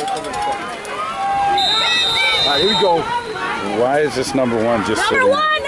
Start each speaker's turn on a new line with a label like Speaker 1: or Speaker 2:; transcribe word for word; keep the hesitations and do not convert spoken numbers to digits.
Speaker 1: right, here we go.
Speaker 2: Why is this number one just
Speaker 3: Number
Speaker 2: sitting?
Speaker 3: one!